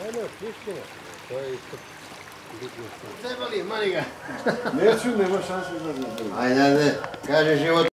Ne, istina. To je isto bitno. Trebali, mani ga. Neću, nema šanse da Ajde, kaže život.